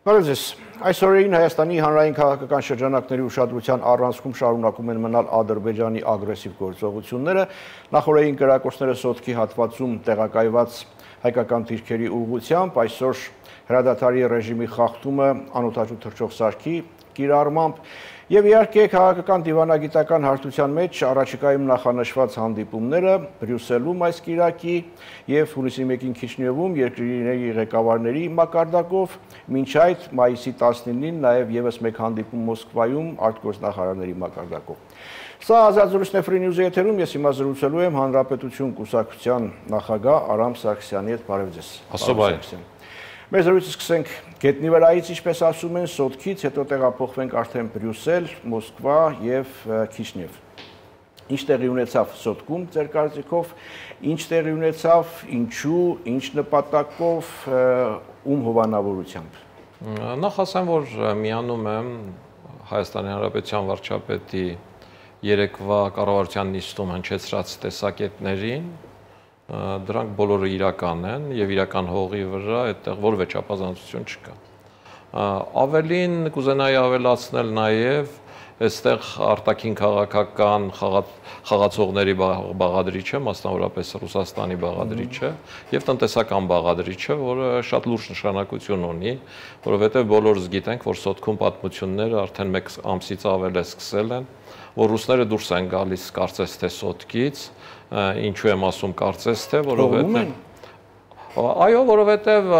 Բարև ձեզ։ Այսօրին Հայաստանի հանրային քաղաքական շրջանակների ուշադրության առանցքում շարունակում են մնալ Ադրբեջանի ագրեսիվ գործողությունները։ Նախորդային կրակոցները Սոտքի հատվածում տեղակայված հայկական դիրքերի ուղղությամբ, այսօր հրադադարի ռեժիմի խախտումը անօդաչու թռչող սարքի կիրառմամբ եւ իհարկե քաղաքական դիվանագիտական հարթության մեջ առաջիկայում նախանշված հանդիպումները Բրյուսելում այս կիրակի եւ հունիսի 1-ին Քիշնևում երկրների ղեկավարների մակարդակով, մինչ այդ մայիսի 19-ին նաեւ եւս մեկ հանդիպում Մոսկվայում արտգործնախարարների մակարդակով։ Սա Ազատ զրույցն է Free News-ի եթերում, ես հիմա զրուցելու եմ Հանրապետություն կուսակցության նախագահ Արամ Սարգսյանի հետ, բարև ձեզ։ Ասոբայ։ Մեր զրույցը սկսենք գետնի վրայից, ինչպես ասում են, Սոտքից, հետո տեղափոխվենք արդեն Բրյուսել, Մոսկվա եւ Քիշնև։ Ինչ տեղի ունեցավ Սոտքում ձեր կարծիքով, ինչ տեղի ունեցավ, ինչու, ինչ նպատակով, ում հովանավորությամբ։ Նախ ասեմ, որ միանում եմ Հայաստանի Հանրապետության վարչապետի երեկվա կառավարության նիստում հնչեցրած տեսակետներին, դրանք բոլորը իրական են եւ իրական հողի վրա այդտեղ որևէ չափազանցություն չկա։ Ավելին կուզենայի ավելացնել նաեւ այստեղ արտաքին քաղաքական խաղացողների բաղադրիչը, մասնավորապես Ռուսաստանի բաղադրիչը եւ տնտեսական բաղադրիչը, որը շատ լուրջ նշանակություն ունի, որովհետեւ բոլորս գիտենք, որ Սոտքում պատմությունները արդեն 1 ամսից ավել է սկսել են, որ ռուսները դուրս են գալիս կարծես թե Սոտքից, ինչու եմ ասում կարծես թե, որովհետեւ այո, որովհետեւ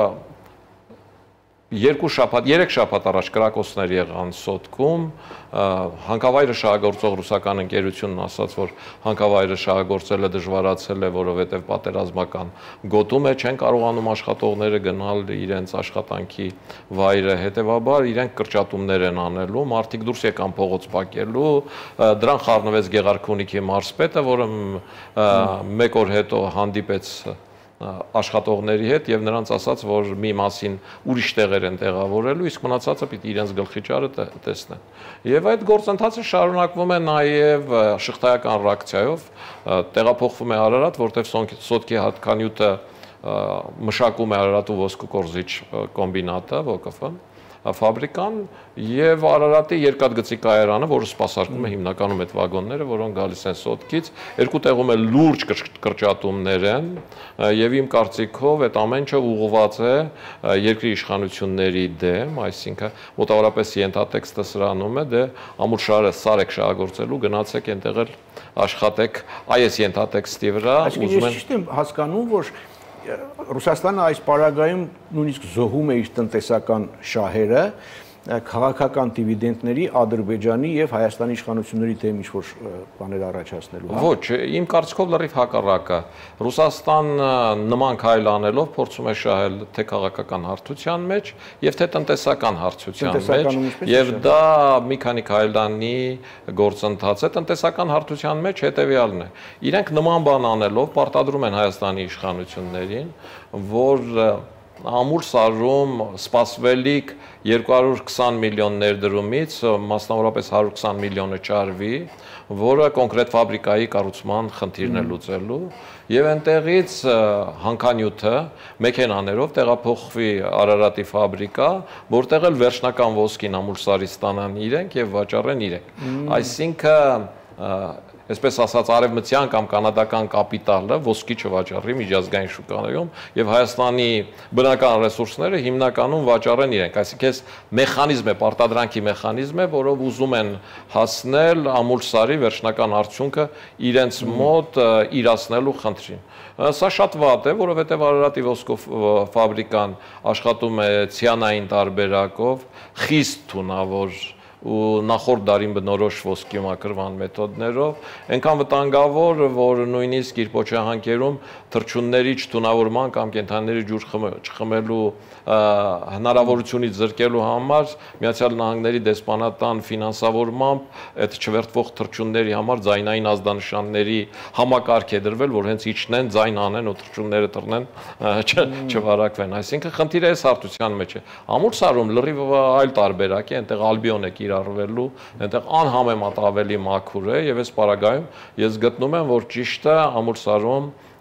3 շաբաթ առաջ կրակոցներ եղան Սոտքում, հանքավայրը շահագործող ռուսական ընկերությունն ասաց, որ հանքավայրը շահագործելը դժվարացել է, որովհետև պատերազմական գոտում է, չեն կարողանում աշխատողները գնալ իրենց աշխատանքի վայրը, հետևաբար իրենք կրճատումներ են անելու, մարդիկ դուրս եկան փողոց փակելու, դրան խառնվեց Գեղարքունիքի մարզպետը, որը 1 օր հետո հանդիպեց աշխատողների հետ եւ նրանց ասաց, որ մի մասին ուրիշ տեղեր են տեղավորելու, իսկ մնացածը պիտի իրենց գլխի ճարը տեսնեն։ Եվ այդ գործընթացը շարունակվում է նաեւ շղթայական ռեակցիայով, տեղափոխվում է Արարատ, որտեղ Սոտքի հատկանյութը մշակում է Արարատու ոսկու կորզիչ կոմբինատը, ՈԿՖ ֆաբրիկան եւ Արարատի երկաթգծի կայարանը, որը սպասարկում է հիմնականում այդ վագոնները, որոնք գալիս են Սոտքից, երկու տեղում է լուրջ կրճատումներ են եւ իմ կարծիքով այդ ամենը ուղղված է երկրի իշխանությունների դեմ, այսինքն մոտավորապես ենթատեքստը սրանում է, դե ամուր սարեք շահագործելու, գնացեք այնտեղ աշխատեք այս ենթատեքստի վրա, ուզում են ճիշտ եմ հասկանում, որ Ռուսաստանը այս պարագայում նույնիսկ զոհում է իր տնտեսական շահերը քաղաքական դիվիդենդների Ադրբեջանի եւ Հայաստանի իշխանությունների դեմ ինչ-որ բաներ առաջացնելու։ Ոչ, իմ կարծիքով լրիվ հակառակը։ Ռուսաստանը նման քայլ անելով փորձում է շահել թե քաղաքական հարթության մեջ եւ թե տնտեսական հարթության մեջ, եւ դա մի քանի քայլանի գործընթաց է տնտեսական հարթության մեջ հետեւյալն է։ Իրենք նման բան անելով պարտադրում են Հայաստանի իշխանություններին, որ ամուր սարում սպասվելիք 220 միլիոն ներդրումից մասնավորապես 120 միլիոնը չարվի, որը կոնկրետ ֆաբրիկայի կառուցման խնդիրն է լուծելու եւ այնտեղից հանքանյութը մեքենաներով տեղափոխվի Արարատի ֆաբրիկա, որտեղ էլ վերջնական ոսկին ամուր սարից ստանան իրենք եւ վաճառեն իրենք։ Այսինքն այսպես ասած արևմտյան կամ կանադական կապիտալը ոսկի չվաճառի միջազգային շուկայում եւ Հայաստանի բնական ռեսուրսները հիմնականում վաճառեն իրենք, այսինքն մեխանիզմ է, պարտադրանքի մեխանիզմ է, որով ուզում են հասնել ամուր սարի վերջնական արդյունքը իրենց մոտ իրացնելու խնդրին։ Սա շատ վատ է, որովհետեւ Արարատի ոսկու ֆաբրիկան աշխատում է ցիանային տարբերակով, խիստ թունավոր ու նախորդ դարին բնորոշ ոսկի մակրման մեթոդներով, այնքան վտանգավոր, որ նույնիսկ իր պոչահանքերում թռչունների չթունավորման կամ կենդանիների ջուր չխմելու հնարավորությունից զրկելու համար Միացյալ Նահանգների դեսպանատան ֆինանսավորմամբ այդ չվերթվող թռչունների համար ձայնային ազդանշանների համակարգ է դրվել, որ հենց իջնեն, ձայն անեն ու թռչունները տրնեն, չվարակվեն։ Այսինքն խնդիրը այս հարթության մեջ է։ Ամուր սարում լրիվ այլ տարբերակ է, այնտեղ ալբիոն է կիրառվելու, այնտեղ անհամեմատ ավելի մաքուր է եւ այս պարագայում ես գտնում եմ, որ ճիշտ է ամուր սարում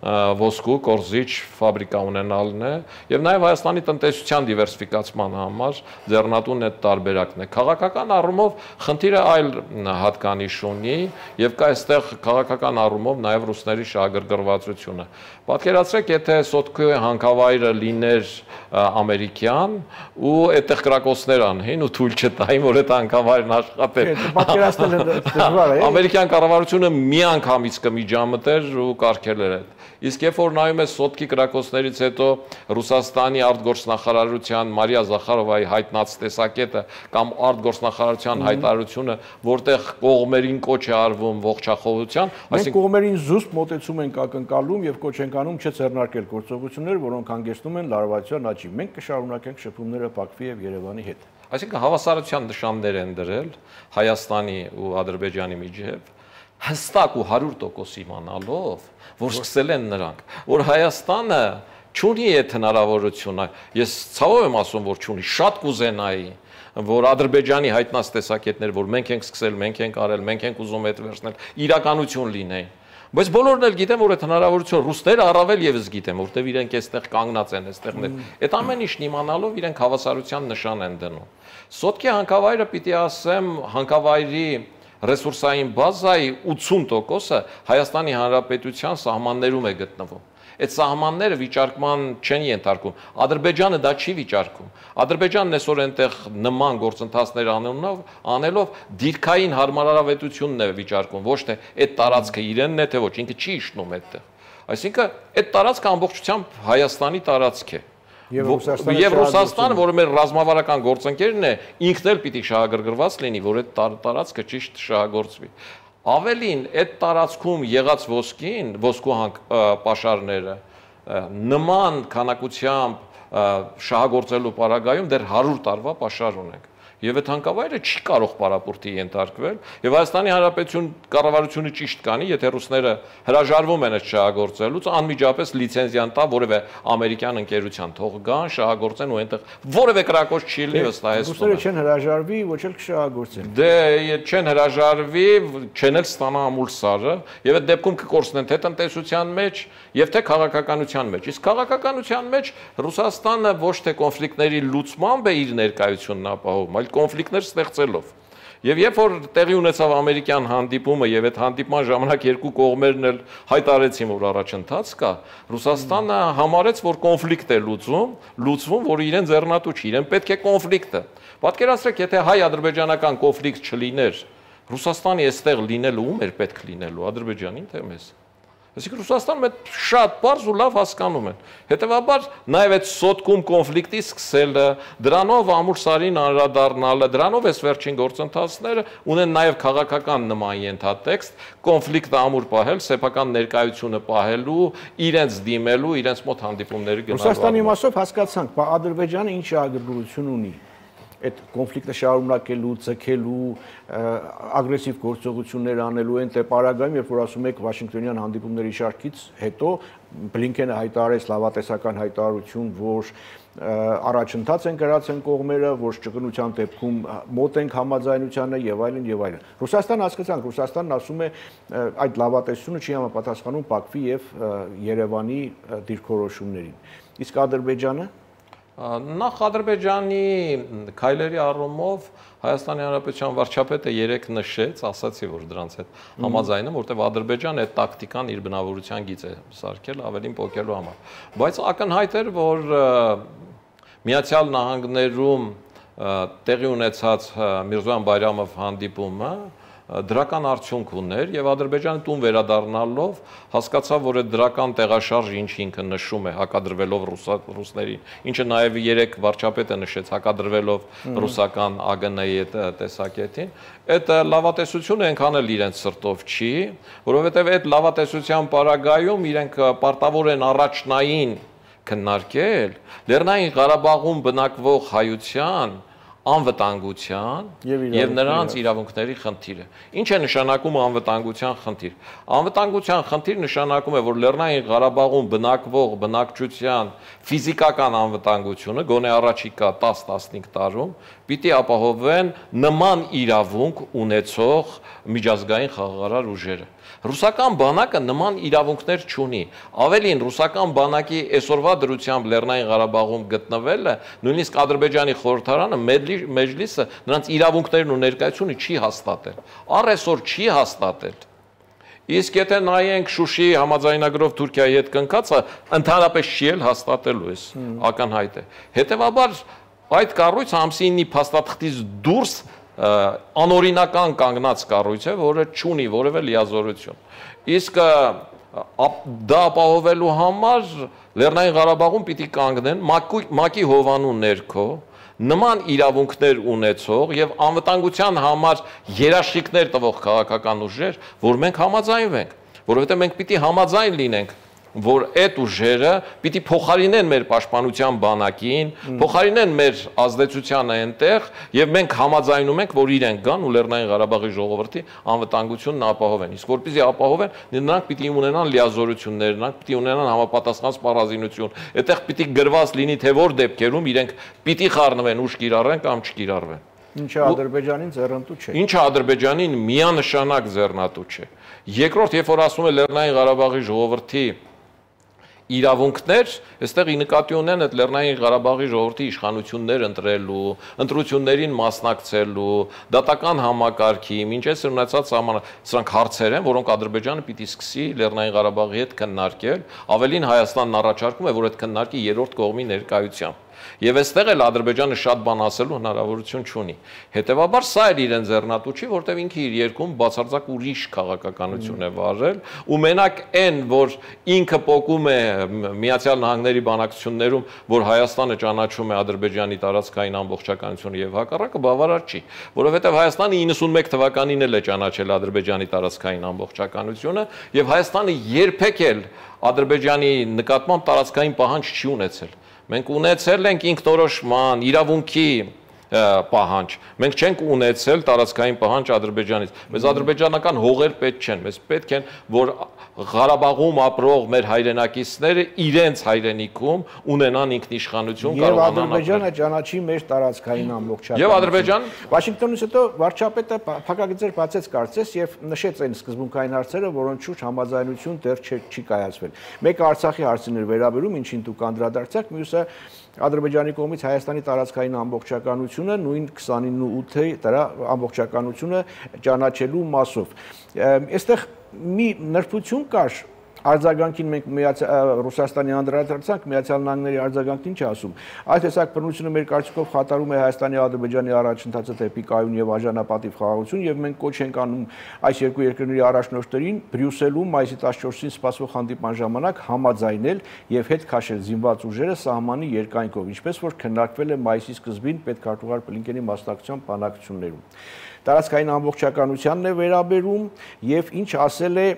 ոսկու կորզիչ ֆաբրիկա ունենալն է եւ նաեւ Հայաստանի տնտեսության դիվերսիֆիկացման համար ձեռնատուն այդ տարբերակն է քաղաքական առումով խնդիրը այլ հատկանիշ ունի եւ կա այստեղ քաղաքական առումով նաեւ ռուսների շահագրգռվածությունը պատկերացրեք եթե Սոտկոյի հանքավայրը լիներ ամերիկյան ու այդտեղ կրակոցներ անեին ու թույլ չտային որ այդ հանքավայրն աշխատեր պատկերացնել դժվար է ամերիկյան կառավարությունը միանգամից կմիջամտեր ու կարգելեր այդ իսկ երբ որ նայում ես Սոտկի կրակոցներից հետո Ռուսաստանի արտգործնախարարության Մարիա Զախարովայի հայտնած տեսակետը կամ արտգործնախարարության հայտարարությունը որտեղ կողմերին կոչ է արվում ողջախոհության այսինքն կողմերին զուսպ մոտեցում են ակնկալում եւ կոչ են անում չձեռնարկել գործողություններ որոնք հանգեցնում են լարվածության աճի մենք կշարունակենք շփումները Բաքվի եւ Երևանի հետ այսինքն հավասարության նշաններ են դրել Հայաստանի ու Ադրբեջանի միջև հստակ ու 100% իմանալով, որ սկսել են նրանք, որ Հայաստանը չունի այդ հնարավորությունը, ես ցավով եմ ասում, որ չունի, շատ կուզենայի, որ Ադրբեջանի հայտնած տեսակետներ, որ մենք ենք սկսել, մենք ենք արել, մենք ենք ուզում այդ վերցնել, իրականություն լինեին։ Բայց բոլորն էլ գիտեն, որ այդ հնարավորությունը ռուսները առավել եւս գիտեն, որտեղ իրենք այստեղ կանգնած են, այստեղներ։ Այդ ամեն ինչն իմանալով իրենք հավասարության նշան են դնում։ Սոտկի հանքավայրը պիտի ասեմ, հանքավայրի ռեսուրսային բազայի 80%-ը Հայաստանի Հանրապետության սահմաններում է գտնվում։ Այդ սահմանները վիճարկման չեն ենթարկում։ Ադրբեջանը դա չի վիճարկում։ Ադրբեջանն այսօր այնտեղ նման գործընթացներ անելով դիրքային հարմարավետությունն է վիճարկում, ոչ թե այդ տարածքը իրենն է, թե ոչ, ինքը չի իշխնում այդտեղ։ Այսինքն այդ տարածքը ամբողջությամբ Հայաստանի տարածք է։ Եվ Ռուսաստանը, որը մեր ռազմավարական գործընկերն է, ինքն էլ պիտի շահագրգռված լինի, որ այդ տարածքը ճիշտ շահագործվի։ Ավելին, այդ տարածքում եղած ոսկու պաշարները նման քանակությամբ շահագործելու պարագայում դեռ 100 տարվա պաշար ունենք։ Եվ այդ հանքավայրը չի կարող պարապորտի ենթարկվել, եւ Հայաստանի Հանրապետություն կառավարությունը ճիշտ կանի, եթե ռուսները հրաժարվում են այդ շահագործելուց, անմիջապես լիցենզիան տա որևէ ամերիկյան ընկերության, թող գան, շահագործեն ու այնտեղ որևէ կրակոց չի լինի վստահեցնում։ Ռուսները չեն հրաժարվի, ոչ էլ կշահագործեն։ Դե չեն հրաժարվի, չեն էլ ստանա ամուլսարը, եւ այդ դեպքում կկորցնեն թե տնտեսության մեջ, եւ թե քաղաքականության մեջ։ Իսկ քաղաքականության մեջ Ռուսաստանը ոչ թե կոնֆլիկտների լուծմամբ է իր ներկայությունն ապահովում, այլ կոնֆլիկտներ ստեղծելով։ Եվ երբ որ տեղի ունեցավ ամերիկյան հանդիպումը եւ այդ հանդիպման ժամանակ երկու կողմերն էլ հայտարարեցին, որ առաջընթաց կա, Ռուսաստանը համարեց, որ կոնֆլիկտ է լուծվում, որ իրեն ձեռնատու չի, իրեն պետք է կոնֆլիկտը։ Պատկերացրեք, եթե հայ-ադրբեջանական կոնֆլիկտ չլիներ, Ռուսաստանի այստեղ լինելու ում էր պետք լինելու, Ադրբեջանին թե մեզ։ Այսինքն Ռուսաստանում այդ շատ բարձ ու լավ հասկանում են։ Հետևաբար նաև այդ Սոտկում կոնֆլիկտի սկսելը, դրանով ամուլսարին անդրադառնալը, դրանով այս վերջին գործընթացները ունեն նաև քաղաքական նման ենթատեքստ, կոնֆլիկտը ամուր պահել, սեփական ներկայությունը պահելու, իրենց դիմելու, իրենց մոտ հանդիպումների գնալու։ Ռուսաստանի մասով հասկացանք, բա Ադրբեջանը ինչ ագրգռություն ունի այդ կոնֆլիկտը շարունակելու, ցկելու, ագրեսիվ գործողություններ անելու են թե պարագայում, երբ որ ասում եք Վաշինգտոնյան հանդիպումների շարքից հետո Բլինքենը հայտարարեց լավատեսական հայտարարություն, որ առաջընթաց են գրած են կողմերը, որ ճկունության դեպքում մոտ ենք համաձայնությանը եւ այլն եւ այլն։ Ռուսաստանը հասկացանք, Ռուսաստանն ասում է այդ լավատեսությունը չի համապատասխանում Բաքվի եւ Երևանի դիրքորոշումներին։ Իսկ Ադրբեջանը Նախ Ադրբեջանի քայլերի առումով Հայաստանի Հանրապետության վարչապետը երեք նշեց, ասացի, որ դրանց հետ համաձայնում, որտեղ Ադրբեջանը այդ տակտիկան իր բնավորության գիծ է սարքել ավելին փոկելու համար։ Բայց ակնհայտ էր, որ Միացյալ Նահանգներում տեղի ունեցած Միրզոյան Բայրամով հանդիպումը դրական արդյունք ուներ եւ Ադրբեջանը տուն վերադառնալով հասկացավ, որ այդ դրական տեղաշարժը ինչ ինքը նշում է հակադրվելով ռուսներին, ինչը նաեւ երեք վարչապետը նշեց հակադրվելով ռուսական ԱԳՆ-ի այդ տեսակետին, այդ լավատեսությունը այնքան էլ իրենց սրտով չի, որովհետեւ այդ լավատեսության պարագայում իրենք պարտավոր են առաջնային քննարկել Լեռնային Ղարաբաղում բնակվող հայության անվտանգության եւ նրանց իրավունքների խնդիրը։ Ինչ է նշանակում անվտանգության խնդիր։ Անվտանգության խնդիր նշանակում է, որ Լեռնային Ղարաբաղում բնակվող բնակչության ֆիզիկական անվտանգությունը գոնե առաջիկա 10-15 տարում պիտի ապահովեն նման իրավունք ունեցող միջազգային խաղաղարար ուժերը։ Ռուսական բանակը նման իրավունքներ չունի։ Ավելին, ռուսական բանակի այսօրվա դրությամբ Լեռնային Ղարաբաղում գտնվելը, նույնիսկ Ադրբեջանի խորհրդարանը, մեջլիսը նրանց իրավունքներն ու ներկայությունը չի հաստատել։ Առ այսօր չի հաստատել։ Իսկ եթե նայենք Շուշիի համաձայնագրով Թուրքիայի հետ կնքածը, ընդհանրապես չի էլ հաստատելու էս ակնհայտ է։ Հետևաբար այդ կառույցը ամսինի փաստաթղթից դուրս անօրինական կանգնած կառույց է, որը չունի որևէ լիազորություն։ Իսկ դա ապահովելու համար Լեռնային Ղարաբաղում պիտի կանգնեն ՄԱԿ-ի հովանու ներքո նման իրավունքներ ունեցող եւ անվտանգության համար երաշխիքներ տվող քաղաքական ուժեր, որ մենք համաձայնվենք, որովհետեւ մենք պիտի համաձայն լինենք, որ այդ ուժերը պիտի փոխարինեն մեր պաշտպանության բանակին, փոխարինեն մեր ազդեցությանը այնտեղ եւ մենք համաձայնում ենք, որ իրենք գան ու Լեռնային Ղարաբաղի ժողովրդի անվտանգությունն ապահովեն։ Իսկ որպեսզի ապահովեն, նրանք պիտի ունենան լիազորություններ, նրանք պիտի ունենան համապատասխան սպառազինություն։ Այդտեղ պիտի գրված լինի, թե որ դեպքերում իրենք պիտի խառնվեն, ուժ կիրառեն կամ չկիրառվեն։ Ինչը Ադրբեջանին ձեռնտու չէ։ Ինչը Ադրբեջանին միանշանակ ձեռնտու չէ։ Երկրորդ, երբ որ ասում է Լեռնային Ղարաբաղի ժողովրդի իրավունքներ, այստեղ ի նկատի ունեն այդ Լեռնային Ղարաբաղի ժողովրդի իշխանություններ ընտրելու, ընտրություններին մասնակցելու, դատական համակարգի, մինչև ունեցած սրանք հարցեր են, որոնք Ադրբեջանը պիտի սկսի Լեռնային Ղարաբաղի հետ քննարկել, ավելին Հայաստանն առաջարկում է, որ այդ քննարկի երրորդ կողմի ներկայությամբ։ Եվ այստեղ էլ Ադրբեջանը շատ բան ասելու հնարավորություն չունի։ Հետևաբար սա էլ իրեն ձեռնտու չի, որտեղ ինքը իր երկում բացարձակ ուրիշ քաղաքականություն է վարել, ու մենակ այն, որ ինքը պոկում է Միացյալ Նահանգների բանակցություններում, որ Հայաստանը ճանաչում է Ադրբեջանի տարածքային ամբողջականությունը եւ հակառակը, բավարար չի, որովհետեւ Հայաստանը 91 թվականին էլ է ճանաչել Ադրբեջանի տարածքային ամբողջականությունը եւ Հայաստանը երբեք էլ Ադրբեջանի նկատմամբ տարածքային պահանջ չի ունեցել։ Մենք ունեցել ենք ինքնորոշման, իրավունքի պահանջ։ Մենք չենք ունեցել տարածքային պահանջ Ադրբեջանից։ Մեզ ադրբեջանական հողեր պետք չեն, մեզ պետք են, որ Ղարաբաղում ապրող մեր հայրենակիցները իրենց հայրենիքում ունենան ինքնիշխանություն, կարողանան ապրել։ Եվ Ադրբեջանը ճանաչի մեր տարածքային ամբողջականությունը։ Եվ Ադրբեջան Վաշինգտոնից հետո վարչապետը փակագծեր բացեց կարծես եւ նշեց այն սկզբունքային հարցերը, որոնց շուրջ համաձայնություն դեռ չի կայացվել։ Մեկը Արցախի հարցին էր վերաբերում, ինչին դուք անդրադարձաք, մյուսը Ադրբեջանի կողմից Հայաստանի տարածքային ամբողջականությունը, նույն 29-ի դրա ամբողջականությունը ճանաչելու մասով։ Այստեղ մի նրբություն կար արձագանքին մենք Ռուսաստանի անդրադարձանք, Միացյալ Նահանգների արձագանքին չի ասում։ Այդ տեսակ բռնությունը մեր կարծիքով խաթարում է Հայաստանի ու Ադրբեջանի առաջընթացը դեպի կայուն եւ արժանապատիվ խաղաղություն եւ մենք կոչ ենք անում այս երկու երկրների առաջնորդներին Բրյուսելում մայիսի 14-ին սպասվող հանդիպման ժամանակ համաձայնել եւ հետ քաշել զինված ուժերը սահմանի երկայնքով, ինչպես որ քննարկվել է մայիսի սկզբին պետքարտուղար Բլինկենի մասնակցությամբ բանակցություններում։ Տարածքային ամբողջականությանն է վերաբերում եւ ինչ ասել է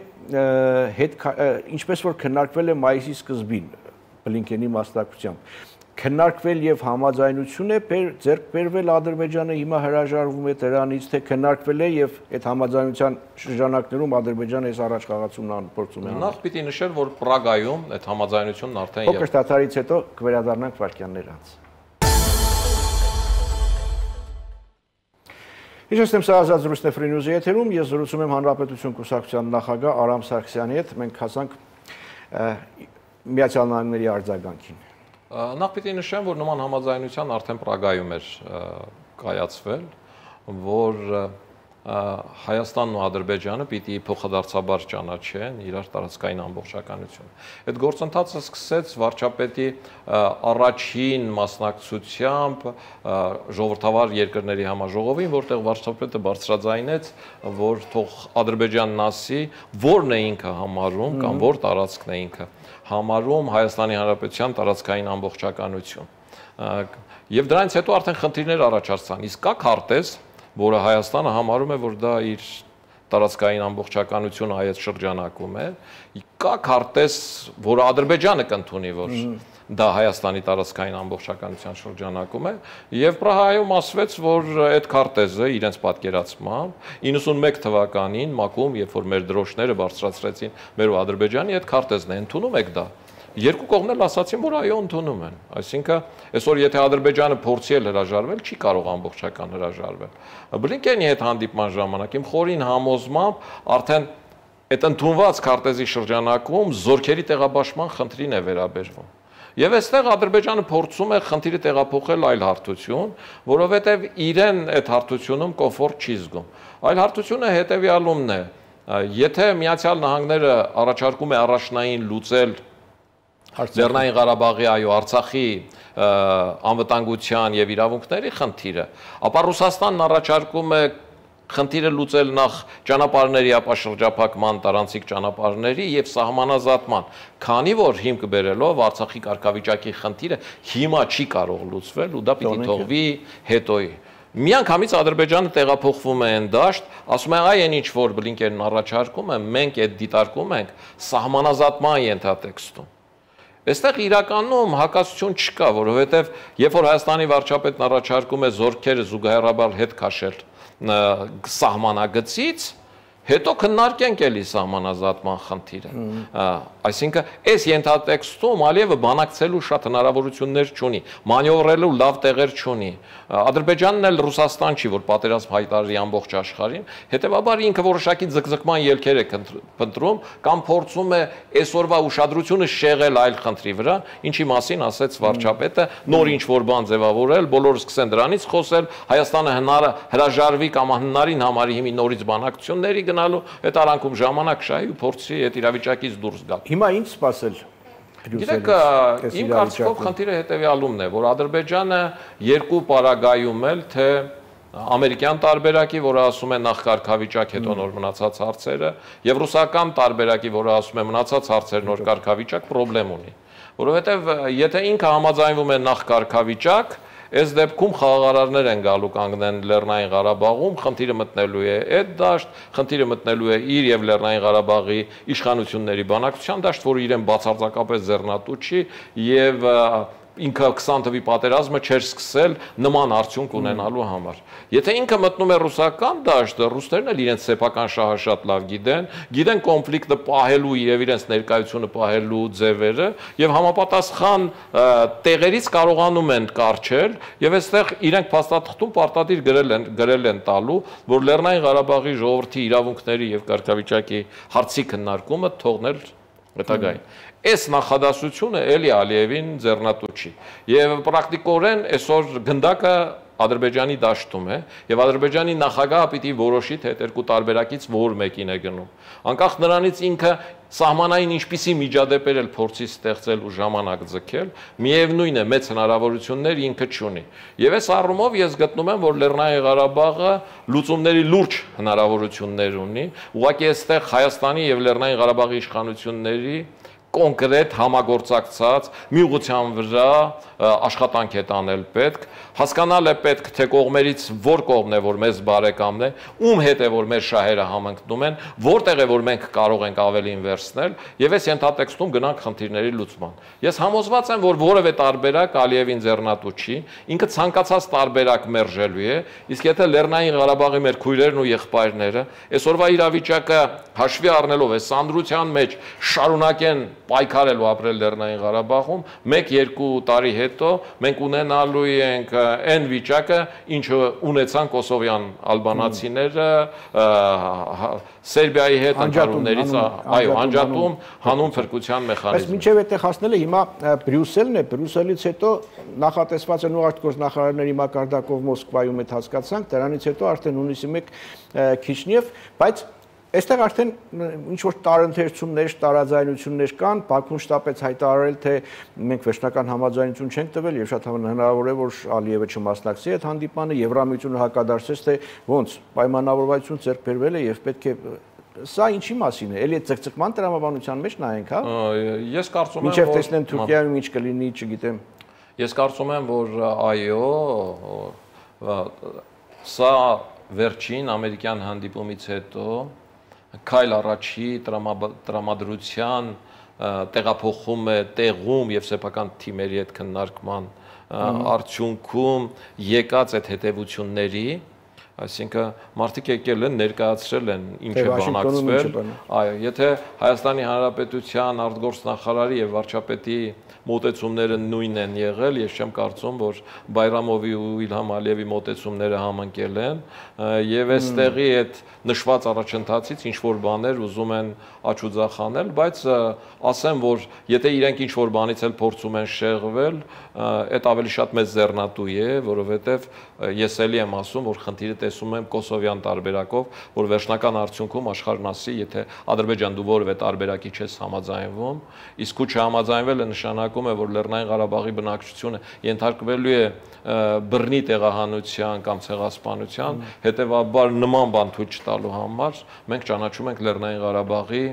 ինչպես որ քննարկվել է մայիսի սկզբին Բլինկենի մասնակցությամբ քննարկվել եւ համաձայնություն է ձեռք բերվել Ադրբեջանը հիմա հրաժարվում է դրանից թե քննարկվել է եւ այդ համաձայնության շրջանակներում Ադրբեջանը այս առաջ խաղացումն փորձում է նախ պիտի նշել որ Պրագայում այդ համաձայնությունն արդեն փոքր դադարից հետո կվերադառնանք վարքյաններ անց Իհարկե սա ազատ զրույցն է Free News-ի եթերում, ես զրուցում եմ Հանրապետություն կուսակցության նախագահ Արամ Սարգսյանի հետ, մենք հասանք Միացյալ Նահանգների արձագանքին։ Նախ պիտի նշեմ, որ նման համաձայնության արդեն Պրագայում էր կայացվել, որ Հայաստանն ու Ադրբեջանը պիտի փոխադարձաբար ճանաչեն իրար տարածքային ամբողջականությունը։ Այդ գործընթացը սկսեց վարչապետի առաջին մասնակցությամբ ժողովրդավար երկրների համաժողովին, որտեղ վարչապետը բարձրաձայնեց, որ թող Ադրբեջանն ասի, որն է ինքը համարում կամ որ տարածքն է ինքը համարում Հայաստանի Հանրապետության տարածքային ամբողջականություն։ Եվ դրանից հետո արդեն խնդիրներ առաջացան։ Իսկ կա քարտեզ որը Հայաստանը համարում է, որ դա իր տարածքային ամբողջականությունը հայոց շրջանակում է, կա քարտեզ, որը Ադրբեջանը կընդունի, որ դա Հայաստանի տարածքային ամբողջականության շրջանակում է, եւ Պրահայում ասվեց, որ այդ քարտեզը իրենց պատկերացմամբ 91 թվականին ՄԱԿ-ում, երբ որ մեր դրոշները բարձրացրեցին մեր ու Ադրբեջանի, այդ քարտեզն է, ընդունում եք դա։ Երկու կողմն էլ ասացին, որ այո, ընդունում են։ Այսինքն, այսօր եթե Ադրբեջանը փորձի էլ հրաժարվել, չի կարող ամբողջական հրաժարվել։ Բլինկենի հետ հանդիպման ժամանակ իմ խորին համոզմամբ արդեն այդ ընդունված քարտեզի շրջանակում զորքերի տեղաբաշխման խնդրին է վերաբերվում։ Եվ այստեղ Ադրբեջանը փորձում է խնդիրը տեղափոխել այլ հարթություն, որովհետև իրեն այդ հարթությունում կոմֆորտ չի զգում։ Այլ հարթությունը հետևյալումն է. եթե Միացյալ Նահանգները առաջարկում է առաջնային լուծել Լեռնային Ղարաբաղի, Արցախի անվտանգության եւ իրավունքների խնդիրը, ապա Ռուսաստանն առաջարկում է խնդիրը լուծել նախ ճանապարհների ապաշրջափակման, տարանցիկ ճանապարհների եւ սահմանազատման, քանի որ հիմք բերելով Արցախի կարգավիճակի խնդիրը հիմա չի կարող լուծվել ու դա պիտի թողվի հետոյի։ Միանգամից Ադրբեջանը տեղափոխվում է այն դաշտ, ասում է այն ինչ որ Բլինկենն առաջարկում է, մենք այդ դիտարկում ենք սահմանազատման ենթատեքստում։ Այստեղ իրականում հակասություն չկա, որովհետև երբ որ Հայաստանի վարչապետն առաջարկում է զորքերը զուգահեռաբար հետ քաշել սահմանագծից, հետո քննարկենք էլի սահմանազատման խնդիրը։ Այսինքն, այս ենթատեքստում Ալիևը բանակցելու շատ հնարավորություններ չունի, մանևրելու լավ տեղեր չունի։ Ադրբեջանն էլ Ռուսաստան չի, որ պատերազմ հայտարարի ամբողջ աշխարհին, հետևաբար ինքը որոշակի ձգձգման ելքեր է փնտրում կամ փորձում է այսօրվա ուշադրությունը շեղել այլ խնդրի վրա, ինչի մասին ասեց վարչապետը, նոր ինչ-որ բան ձևավորել, բոլորը սկսեն դրանից խոսել, Հայաստանը հրաժարվի կամ հնարին համարի հիմի նորից բանակցությունների գնալու, այդ արանքում ժամանակ շահի ու փորձի այդ իրավիճակից դուրս գալ։ Հիմա ինչ սպասել։ Գիտեք, իմ կարծիքով խնդիրը հետևյալումն է, որ Ադրբեջանը երկու պարագայում էլ թե ամերիկյան տարբերակի, որը ասում է նախ կարգավիճակ, հետո նոր մնացած հարցերը, եւ ռուսական տարբերակի, որը ասում է մնացած հարցեր, նոր կարգավիճակ, խնդրեմ ունի։ Որովհետեւ եթե ինքը համաձայնվում է նախ կարգավիճակ, այս դեպքում խաղաղարարներ են գալու կանգնեն Լեռնային Ղարաբաղում, խնդիրը մտնելու է այդ դաշտ, խնդիրը մտնելու է իր եւ Լեռնային Ղարաբաղի իշխանությունների բանակցության դաշտ, որը իրեն բացարձակապես ձեռնատու չի եւ ինքը 20 թվականի պատերազմը չէր սկսել նման արդյունք ունենալու համար։ Եթե ինքը մտնում է ռուսական դաշտը, ռուսներն էլ իրենց սեփական շահը շատ լավ գիտեն կոնֆլիկտը պահելու եւ իրենց ներկայությունը պահելու ձևերը եւ համապատասխան տեղերից կարողանում են կարճել եւ այստեղ իրենք փաստաթղթում պարտադիր գրել են տալու, որ Լեռնային Ղարաբաղի ժողովրդի իրավունքների եւ կարգավիճակի հարցի քննարկումը թողնել հետագային։ Այս նախադասությունը էլի Ալիևին ձեռնատու չի եւ պրակտիկորեն այսօր գնդակը Ադրբեջանի դաշտում է եւ Ադրբեջանի նախագահը պիտի որոշի թե այդ երկու տարբերակից որ մեկին է գնում անկախ նրանից ինքը սահմանային ինչպիսի միջադեպեր էլ փորձի ստեղծել ու ժամանակ ձգել միևնույն է մեծ հնարավորություններ ինքը չունի եւ այս առումով ես գտնում եմ որ Լեռնային Ղարաբաղը լուծումների լուրջ հնարավորություններ ունի ուղղակի այստեղ Հայաստանի եւ Լեռնային Ղարաբաղի իշխանությունների կոնկրետ համագործակցած միուղղության վրա աշխատանք է տանել պետք հասկանալ է պետք թե կողմերից որ կողմն է որ մեզ բարեկամն է ում հետ է որ մեր շահերը համընկնում են որտեղ է որ մենք կարող ենք ավելին վերցնել եւ այս ենթատեքստում գնանք խնդիրների լուծման ես համոզված եմ որ որևէ տարբերակ Ալիևին ձեռնատու չի ինքը ցանկացած տարբերակ մերժելու է իսկ եթե Լեռնային Ղարաբաղի մեր քույրերն ու եղբայրները այսօրվա իրավիճակը հաշվի առնելով այս սանդրության մեջ շարունակեն պայքարել ու ապրել Լեռնային Ղարաբաղում 1-2 տարի հետո մենք ունենալու ենք այն վիճակը ինչը ունեցան կոսովյան ալբանացիները Սերբիայի հետ ընդհանրություններից այո անջատում հանուն փրկության մեխանիզմ Բայց մինչև այդտեղ հասնելը հիմա Բրյուսելն է Բրյուսելից հետո նախատեսված են ուղղակի նախարարների մակարդակով Մոսկվայում այդ հասկացանք դրանից հետո արդեն հունիսի 1 Քիշնիև բայց Այստեղ արդեն ինչ-որ տարընթերցումներ, տարաձայնություններ կան, Բաքուն շտապեց հայտարարել, թե մենք վերջնական համաձայնություն չենք տվել եւ շատ հնարավոր է, որ Ալիևը չմասնակցի այդ հանդիպանը, Եվրամիությունը հակադարձեց, թե ոնց պայմանավորվածություն ձեռք բերվել է եւ պետք է Սա ինչի մասին է, էլի ծկծկման տրամաբանության մեջ նայենք, հա? Ես կարծում եմ, որ մինչև տեսնեն Թուրքիայում ինչ կլինի, չգիտեմ։ Ես կարծում եմ, որ այո, սա վերջին ամերիկյան հանդիպումից հետո քայլ առաջի տրամադրության տեղափոխում է տեղում եւ սեփական թիմերի հետ քննարկման արդյունքում եկած այդ հետևությունների Այսինքն մարդիկ եկել են, ներկայացրել են ինչ է բանակցվել։ Այո, եթե Հայաստանի Հանրապետության արտգործնախարարի եւ վարչապետի մոտեցումները նույնն են եղել, ես չեմ կարծում, որ Բայրամովի ու Իլհամ Ալիևի մոտեցումները համընկել են, եւ այստեղի այդ նշված առաջընթացից ինչ որ բաներ ուզում են աչուձախանել, բայց ասեմ, որ եթե իրենք ինչ որ բանից էլ փորձում են շեղվել, այդ ավելի շատ մեծ ձեռնատու է, որովհետեւ ես էլի եմ ասում, որ խնդիրը տեսում եմ կոսովյան տարբերակով, որ վերջնական արդյունքում աշխարհն ասի, եթե Ադրբեջան դու որևէ տարբերակի չես համաձայնվում, իսկ ու չհամաձայնվելը նշանակում է, որ Լեռնային Ղարաբաղի բնակչությունը ենթարկվելու է բռնի տեղահանության կամ ցեղասպանության, հետևաբար նման բան թույլ չտալու համար մենք ճանաչում ենք Լեռնային Ղարաբաղի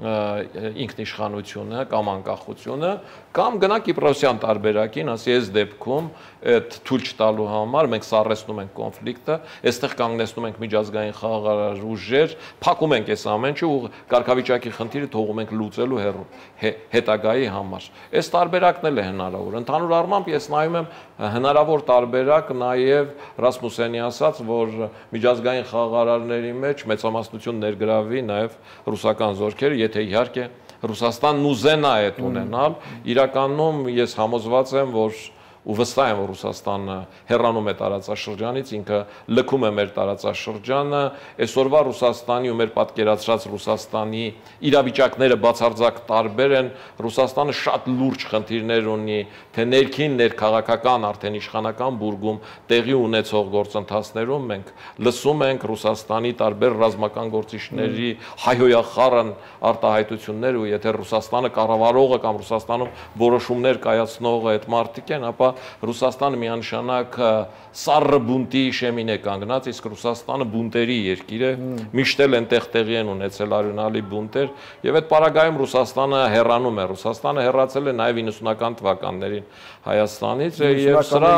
ինքնիշխանությունը կամ անկախությունը կամ գնա Կիպրոսյան տարբերակին, ասի այս դեպքում այդ թույլ չտալու համար մենք սառեցնում ենք կոնֆլիկտը, այստեղ կանգնեցնում ենք միջազգային խաղաղարար ուժեր, փակում ենք այս ամենը ու կարգավիճակի խնդիրը թողում ենք լուծելու հետագայի համար։ Այս տարբերակն էլ է հնարավոր։ Ընդհանուր առմամբ ես նայում եմ հնարավոր տարբերակ նաև Ռասմուսյանի ասաց, որ միջազգային խաղաղարարների մեջ մեծամասնություն ներգրավի նաև ռուսական զորքերը, եթե իհարկե Ռուսաստանն ուզենա այդ ունենալ, իրականում ես համոզված եմ, որ ու վստահ եմ, որ Ռուսաստանը հեռանում է տարածաշրջանից, ինքը լքում է մեր տարածաշրջանը, այսօրվա Ռուսաստանի ու մեր պատկերացրած Ռուսաստանի իրավիճակները բացարձակ տարբեր են, Ռուսաստանը շատ լուրջ խնդիրներ ունի, թե ներքին, ներքաղաքական, արդեն իշխանական բուրգում տեղի ունեցող գործընթացներում մենք լսում ենք Ռուսաստանի տարբեր ռազմական գործիչների հայհոյախառն արտահայտություններ, ու եթե Ռուսաստանը կառավարողը կամ Ռուսաստանում որոշումներ կայացնողը այդ մարդիկ են, ապա Ռուսաստանը միանշանակ սառը բունտի շեմին է կանգնած, իսկ Ռուսաստանը բունտերի երկիր է, միշտ էլ այնտեղ տեղի են ունեցել արյունալի բունտեր, եւ այդ պարագայում Ռուսաստանը հեռանում է, Ռուսաստանը հեռացել է նաեւ 90-ական թվականներին Հայաստանից, եւ սրա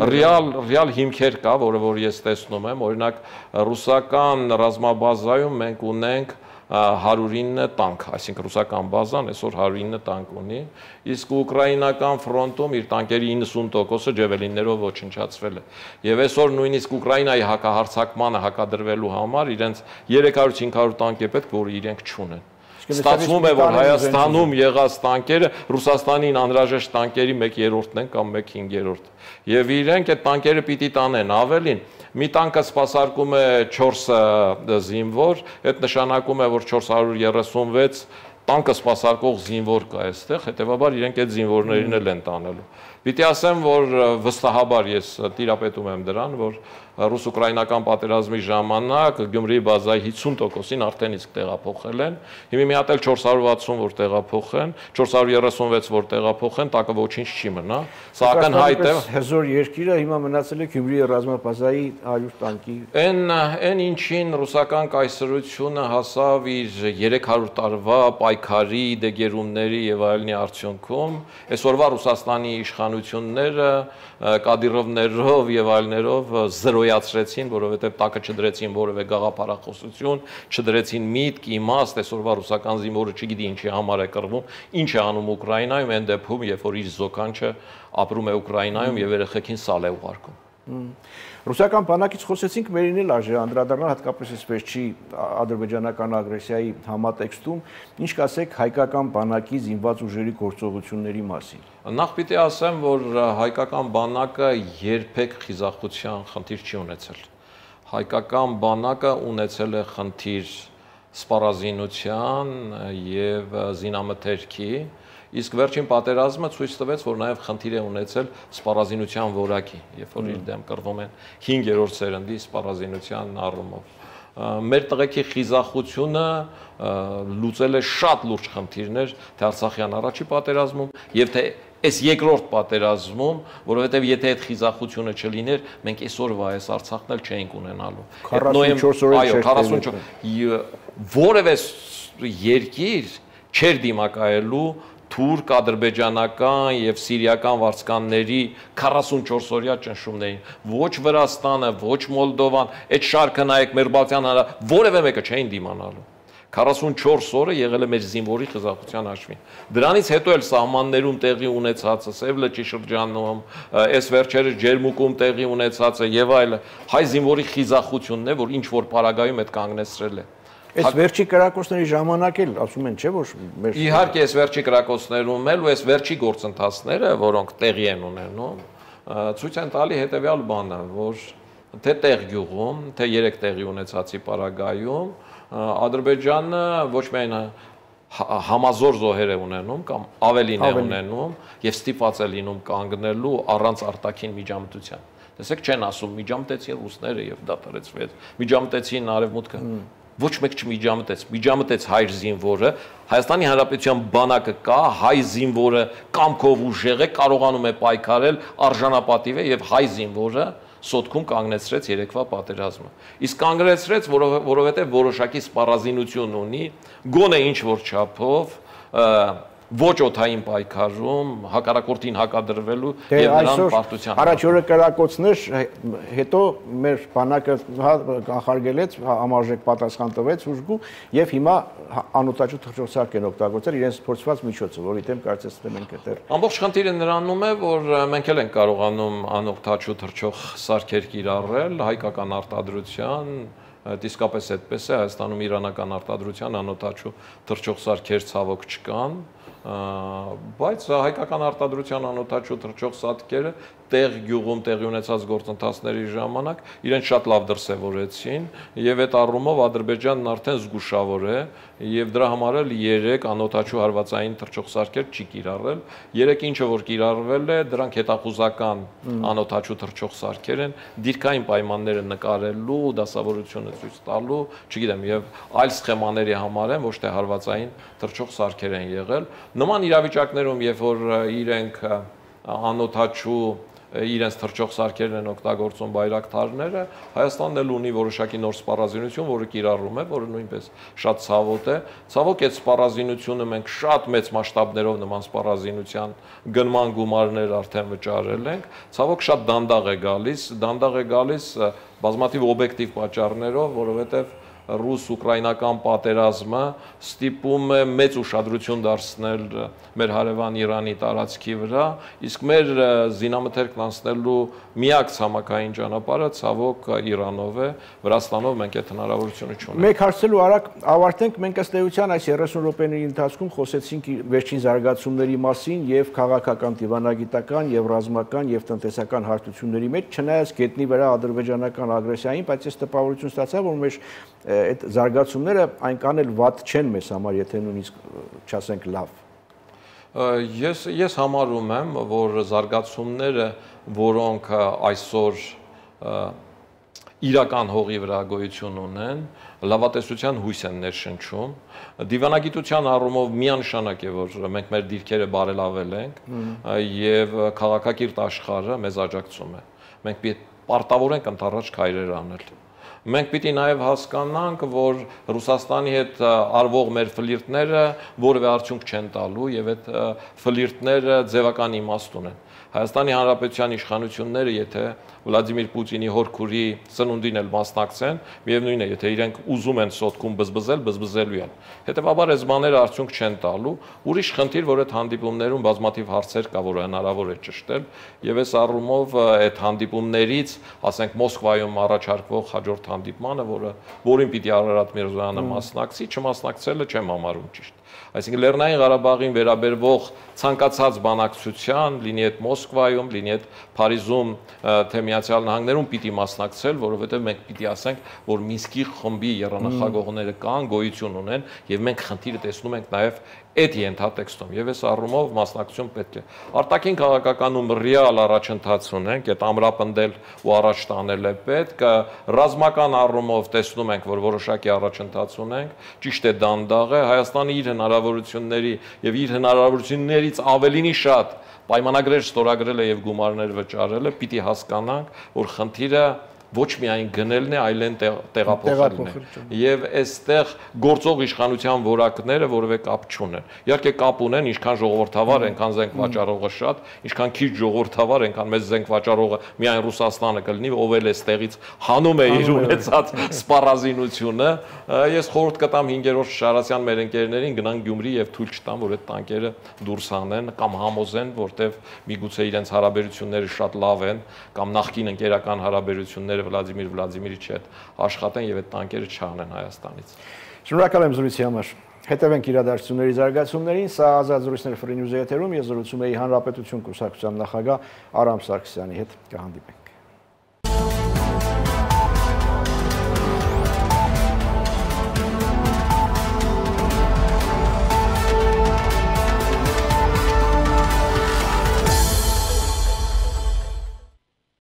ռեալ հիմքեր կա, որը որ ես տեսնում եմ, օրինակ ռուսական ռազմաբազայում մենք ունենք 109 տանկ, այսինքն ռուսական բազան այսօր 109 տանկ ունի, իսկ ուկրաինական ֆրոնտում իր տանկերի 90%-ը ջևելիններով ոչնչացվել է։ Եվ այսօր նույնիսկ Ուկրաինայի հակահարձակմանը հակադրվելու համար իրենց 300-500 տանկ է պետք, որը իրենք չունեն։ Ստացվում է, որ Հայաստանում եղած տանկերը Ռուսաստանին անհրաժեշտ տանկերի 1/3-ն են կամ 1/5-րդ։ Եվ իրենք այդ տանկերը պիտի տանեն, ավելին մի տանկը սպասարկում է 4 զինվոր, այդ նշանակում է, որ 436 տանկը սպասարկող զինվոր կա այստեղ, հետևաբար իրենք այդ զինվորներին էլ են տանելու։ Պիտի ասեմ, որ վստահաբար ես տիրապետում եմ դրան, որ ռուս-ուկրաինական պատերազմի ժամանակ Գյումրիի բազայի 50%-ին արդեն իսկ տեղափոխել են։ Հիմա մի հատ էլ 460 որ տեղափոխեն, 436 որ տեղափոխեն, տակը ոչինչ չի մնա։ Սա ակնհայտ է։ Հզոր երկիրը հիմա մնացել է Գյումրիի ռազմաբազայի 100 տանկի։ Այն ինչին ռուսական կայսրությունը հասավ իր 300 տարվա պայքարի, դեգերումների եւ այլնի արդյունքում, այսօրվա Ռուսաստանի իշխանությունները Կադիրովներով եւ այլներով զրոյացրեցին, որովհետեւ տակը չդրեցին որևէ գաղափարախոսություն, չդրեցին միտք, իմաստ, այսօրվա ռուսական զինվորը չգիտի ինչի համար է կռվում, ինչ է անում Ուկրաինայում, այն դեպքում, երբ որ իր զոկանչը ապրում է Ուկրաինայում եւ երեխեքին սալ է ուղարկում։ Ռուսական բանակից խոսեցինք, մերին էլ արժե անդրադառնալ հատկապես այս վերջի ադրբեջանական ագրեսիայի համատեքստում, ինչ կասեք հայկական բանակի զինված ուժերի գործողությունների մասին։ Նախ պիտի ասեմ, որ հայկական բանակը երբեք խիզախության խնդիր չի ունեցել։ Հայկական բանակը ունեցել է խնդիր սպառազինության եւ զինամթերքի, իսկ վերջին պատերազմը ցույց տվեց, որ նաև խնդիր է ունեցել սպառազինության որակի, երբ որ իր դեմ կռվում են 5-րդ սերնդի սպառազինության առումով։ Մեր տղեկի խիզախությունը լուծել է շատ լուրջ խնդիրներ թե Արցախյան առաջի պատերազմում եւ թե այս երկրորդ պատերազմում, որովհետեւ եթե այդ խիզախությունը չլիներ, մենք այսօրվա այս Արցախն էլ չէինք ունենալու։ 44 որևէ երկիր չէր դիմակայելու թուրք, ադրբեջանական եւ սիրիական վարձկանների 44-օրյա ճնշումներին, ոչ Վրաստանը, ոչ Մոլդովան, այդ շարքը նայեք մեր Բալթյան հանրապետությունները, որևէ մեկը չէին դիմանալու։ 44 օրը եղել է մեր զինվորի խզախության հաշվին։ Դրանից հետո էլ սահմաններում տեղի ունեցածը, Սև լճի շրջանում, այս վերջերս Ջերմուկում տեղի ունեցածը եւ այլը, հայ զինվորի խիզախությունն է, որ ինչ որ պարագայում այդ կանգնեցրել է։ Այս վերջի կրակոցների ժամանակ էլ ասում են, չէ՞ որ իհարկե այս վերջի կրակոցներում էլ ու այս վերջի գործընթացները, որոնք տեղի են ունենում, ցույց են տալի հետեւյալ բանը, որ թե տեղ գյուղում, թե 3 տեղի ունեցածի պարագայում Ադրբեջանը ոչ միայն համազոր զոհեր է ունենում կամ ավելին է ունենում եւ ստիպված է լինում կանգնելու առանց արտաքին միջամտության։ Տեսեք, չեն ասում միջամտեցին ռուսները եւ դադարեցվեց, միջամտեցին արևմուտքը։ Ոչ մեկ չմիջամտեց, միջամտեց հայ զինվորը, Հայաստանի Հանրապետության բանակը կա, հայ զինվորը կամքով ուժեղ է, կարողանում է պայքարել, արժանապատիվ է եւ հայ զինվորը սոտքում կանգնեցրեց երեկվա պատերազմը։ Իսկ կանգնեցրեց, որովհետեւ որոշակի սպառազինություն ունի, գոնե ինչ որ չափով ոչ օթային պայքարում հակառակորդին հակադրվելու եւ նրան պարտության։ Առաջ օրը կրակոցներ, հետո մեր բանակը կանխարգելեց, համարժեք պատասխան տվեց ուժգու եւ հիմա անօտաչու թռչող են օգտագործել իրենց փորձված միջոցը, որի դեմ կարծես թե մենք այդտեղ ամբողջ խնդիրը նրանում է, որ մենք էլ ենք կարողանում անօգտաչու թռչող սարքեր կիրառել հայկական արտադրության Իսկապես այդպես է, Հայաստանում իրանական արտադրության անօտաչու թռչող սարքեր ցավոք չկան, բայց հայկական արտադրության անօտաչու թռչող սարքերը տեղ գյուղում տեղի ունեցած գործընթացների ժամանակ իրեն շատ լավ դրսևորեցին եւ այդ առումով Ադրբեջանն արդեն զգուշավոր է եւ դրա համար էլ 3 անօտաչու հարվածային թռչող սարքեր չի կիրառել 3 ինչը որ կիրառվել է դրանք հետախուզական անօտաչու թռչող սարքեր են դիրքային պայմանները նկարելու դասավորությունը ցույց տալու չգիտեմ եւ այլ սխեմաների համար են ոչ թե հարվածային թռչող սարքեր են եղել նման իրավիճակներում երբ որ իրենք անօտաչու իրենց թռչող սարքերն են օգտագործում բայրակթարները, Հայաստանն էլ ունի որոշակի նոր սպառազինություն, որը կիրառում է, որը նույնպես շատ ցավոտ է։ Ցավոք այդ սպառազինությունը մենք շատ մեծ մասշտաբներով նման սպառազինության գնման գումարներ արդեն վճարել ենք։ Ցավոք շատ դանդաղ է գալիս բազմաթիվ օբյեկտիվ պատճառներով, որովհետև ռուս-ուկրաինական պատերազմը ստիպում է մեծ ուշադրություն դարձնել մեր հարևան Իրանի տարածքի վրա, իսկ մեր զինամթերքն անցնելու միակ ցամաքային ճանապարհը ցավոք Իրանով է, Վրաստանով մենք այդ հնարավորությունը չունենք։ Մեկ հարցելու արագ ավարտենք, մենք ըստ էության այս 30 րոպեների ընթացքում խոսեցինք վերջին զարգացումների մասին եւ քաղաքական, դիվանագիտական եւ ռազմական եւ տնտեսական հարթությունների մեջ, չնայած գետնի վրա ադրբեջանական ագրեսիային, բայց ես տպավորություն ստացա, որ մեր այդ զարգացումները այնքան էլ վատ չեն մեզ համար, եթե նույնիսկ չասենք լավ։ Ես համարում եմ, որ զարգացումները, որոնք այսօր իրական հողի վրա գոյություն ունեն, լավատեսության հույս են ներշնչում։ Դիվանագիտության առումով միանշանակ է, որ մենք մեր դիրքերը բարելավել ենք եւ քաղաքակիրթ աշխարհը մեզ աջակցում է։ Մենք պարտավոր ենք ընդառաջ քայլեր անել։ Մենք պիտի նաև հասկանանք, որ Ռուսաստանի հետ արվող մեր ֆլիրտները որևէ արդյունք չեն տալու եւ այդ ֆլիրտները ձևական իմաստ ունեն։ Հայաստանի Հանրապետության իշխանությունները, եթե Վլադիմիր Պուտինի հորքուրի սնունդին էլ մասնակցեն, միևնույն է, եթե իրենք ուզում են սոտքում բզբզել, բզբզելու են։ Հետևաբար այս բաները արդյունք չեն տալու։ Ուրիշ խնդիր, որ այդ հանդիպումներում բազմաթիվ հարցեր կա, որ հնարավոր է ճշտել, եւ այս առումով այդ հանդիպումներից, ասենք Մոսկվայում առաջարկվող հաջորդ հանդիպմանը, որին պիտի Արարատ Միրզոյանը մասնակցի, չմասնակցելը չեմ համարում ճիշտ։ Այսինքն Լեռնային Ղարաբաղին վերաբերվող ցանկացած բանակցության, լինի այդ Մոսկվայում, լինի այդ Փարիզում, թե Միացյալ Նահանգներում պիտի մասնակցել, որովհետև մենք պիտի ասենք, որ Մինսկի խմբի եռանախագողները կան, գոյություն ունեն, եւ մենք խնդիրը տեսնում ենք նաեւ այդ ենթատեքստում եւ այս առումով մասնակցություն պետք է։ Արտաքին քաղաքականում ռեալ առաջընթաց ունենք, այդ ամրապնդել ու առաջ տանել է պետք։ Ռազմական առումով տեսնում ենք, որ որոշակի առաջընթաց ունենք, ճիշտ է դանդաղ է, Հայաստանը իր հնարավորությունների եւ իր հնարավորություններից ավելինի շատ պայմանագրեր ստորագրել է եւ գումարներ վճարել է, պիտի հասկանանք, որ խնդիրը ոչ միայն գնելն է, այլ են տեղափոխելն է։ Եվ այստեղ գործող իշխանության որակները որևէ կապ չունեն։ Իհարկե կապ ունեն, ինչքան ժողովրդավար, այնքան զենք վաճառողը շատ, ինչքան քիչ ժողովրդավար, այնքան մեծ զենք վաճառողը միայն Ռուսաստանը կլինի, ով էլ էստեղից հանում է իր ունեցած սպառազինությունը։ Ես խորհուրդ կտամ 5-րդ Շարասյան մեր ընկերներին գնան Գյումրի եւ թույլ չտան, որ այդ տանկերը դուրս հանեն կամ համոզեն, որտեվ միգուցե իրենց հարաբերությունները շատ լավ են կամ նախկին ընկերական հարաբերությունները Վլադիմիր Վլադիմիրիչի հետ աշխատեն եւ այդ տանկերը չհանեն Հայաստանից։ Շնորհակալ եմ զրույցի համար։ Հետևենք իրադարձությունների զարգացումներին, սա Ազատ զրույցներ Free News-ի եթերում, ես զրուցում էի Հանրապետություն կուսակցության նախագահ Արամ Սարգսյանի հետ, կհանդիպենք։